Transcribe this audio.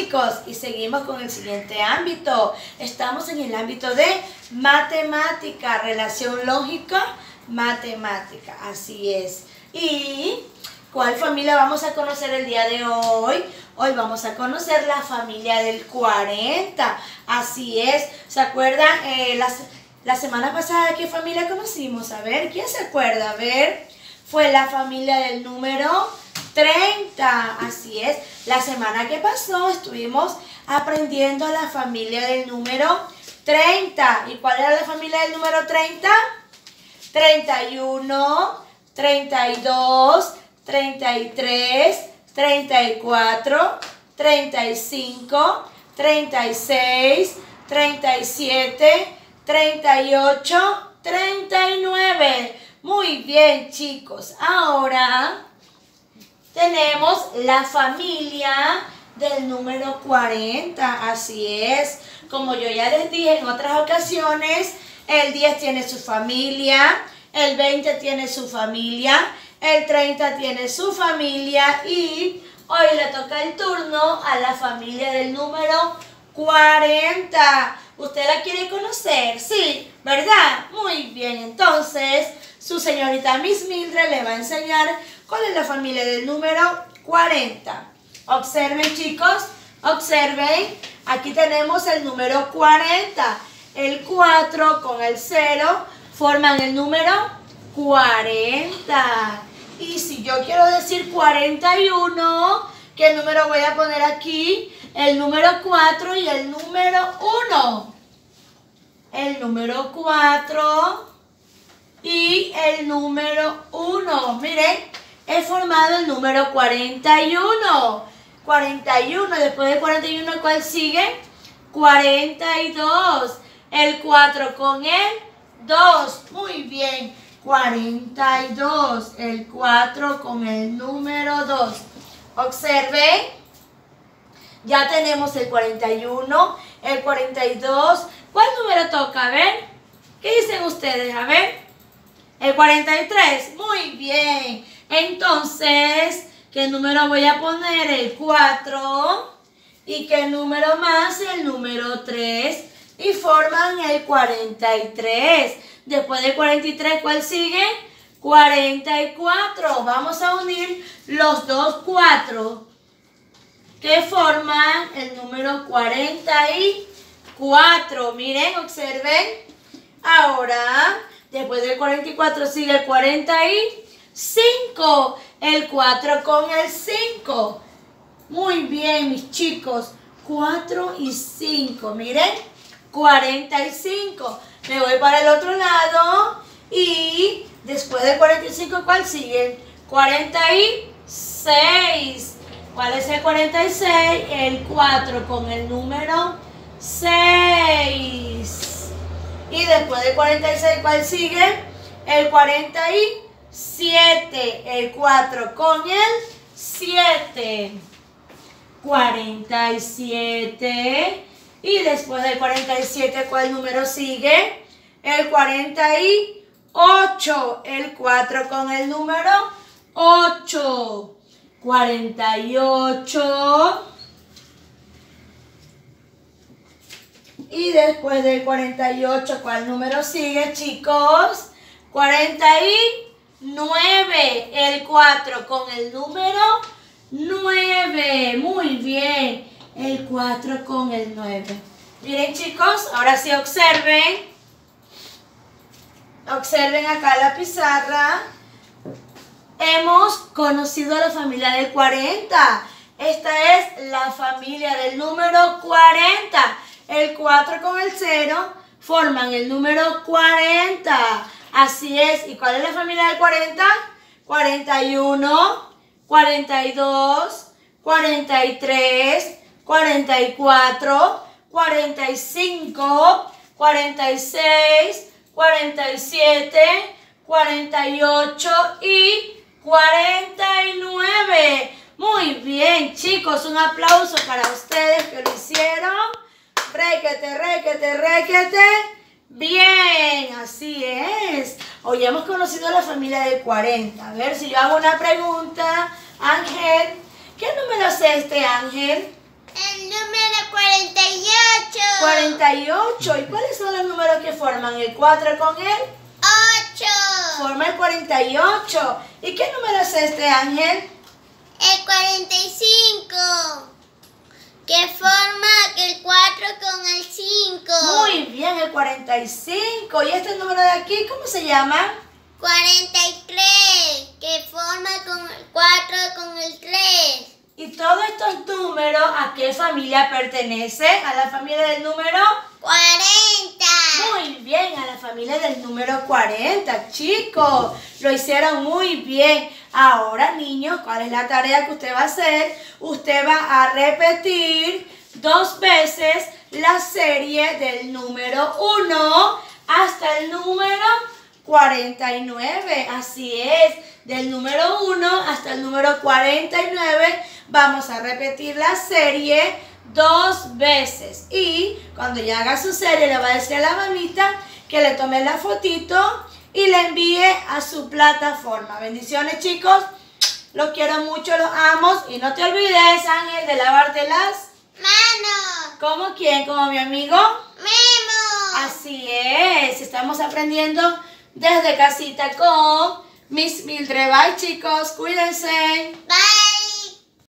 chicos, y seguimos con el siguiente ámbito. Estamos en el ámbito de matemática, relación lógica, matemática, así es. ¿Y cuál familia vamos a conocer el día de hoy? Hoy vamos a conocer la familia del 40, así es. ¿Se acuerdan la semana pasada qué familia conocimos? A ver, ¿quién se acuerda? A ver, fue la familia del número 30, así es. La semana que pasó estuvimos aprendiendo la familia del número 30. ¿Y cuál era la familia del número 30? 31, 32, 33, 34, 35, 36, 37, 38, 39. Muy bien, chicos. Ahora tenemos la familia del número 40, así es. Como yo ya les dije en otras ocasiones, el 10 tiene su familia, el 20 tiene su familia, el 30 tiene su familia y hoy le toca el turno a la familia del número 40. ¿Usted la quiere conocer? Sí, ¿verdad? Muy bien, entonces su señorita Miss Mildred le va a enseñar cuál es la familia del número 40. Observen, chicos, observen. Aquí tenemos el número 40. El 4 con el 0 forman el número 40. Y si yo quiero decir 41, ¿qué número voy a poner aquí? El número 4 y el número 1. El número 4 y el número 1. Miren, he formado el número 41. 41, después de 41, ¿cuál sigue? 42. El 4 con el 2. Muy bien. 42. El 4 con el número 2. Observen. Ya tenemos el 41, el 42. ¿Cuál número toca? A ver. ¿Qué dicen ustedes? A ver. El 43. Muy bien. Entonces, ¿qué número voy a poner? El 4. ¿Y qué número más? El número 3. Y forman el 43. Después del 43, ¿cuál sigue? 44. Vamos a unir los dos 4 que forman el número 44. Miren, observen. Ahora, después del 44 sigue el 45. El 4 con el 5. Muy bien, mis chicos. 4 y 5. Miren, 45. Me voy para el otro lado. Y después del 45, ¿cuál sigue? 46. ¿Cuál es el 46? El 4 con el número 6. Y después del 46, ¿cuál sigue? El 47. El 4 con el 7. 47. Y después del 47, ¿cuál número sigue? El 48. El 4 con el número 8. 48. Y después del 48, ¿cuál número sigue, chicos? 49. El 4 con el número 9. Muy bien. El 4 con el 9. Miren, chicos, ahora sí observen. Observen acá la pizarra. Hemos conocido a la familia del 40. Esta es la familia del número 40. El 4 con el 0 forman el número 40. Así es. ¿Y cuál es la familia del 40? 41, 42, 43, 44, 45, 46, 47, 48 y 49. Muy bien, chicos, un aplauso para ustedes que lo hicieron. Réquete, réquete, réquete. Bien, así es. Hoy hemos conocido a la familia del 40. A ver, si yo hago una pregunta, Ángel, ¿qué número es este, Ángel? El número 48. 48. ¿Y cuáles son los números que forman el 4 con el 8. Forma el 48. ¿Y qué número es este, Ángel? El 45. Que forma el 4 con el 5. Muy bien, el 45. ¿Y este número de aquí, cómo se llama? 43. Que forma con el 4 con el 3. ¿Y todos estos números a qué familia pertenecen? ¿A la familia del número? 40. Muy bien, a la familia del número 40, chicos. Lo hicieron muy bien. Ahora, niños, ¿cuál es la tarea que usted va a hacer? Usted va a repetir 2 veces la serie del número 1 hasta el número 49. Así es, del número 1 hasta el número 49 vamos a repetir la serie 2 veces. Y cuando ya haga su serie le va a decir a la mamita que le tome la fotito y le envíe a su plataforma. Bendiciones, chicos. Los quiero mucho, los amo. Y no te olvides, Ángel, de lavarte las manos. ¿Como quién? ¿Como mi amigo? Memo. Así es. Estamos aprendiendo desde casita con Miss Mildred. Bye, chicos. Cuídense. Bye.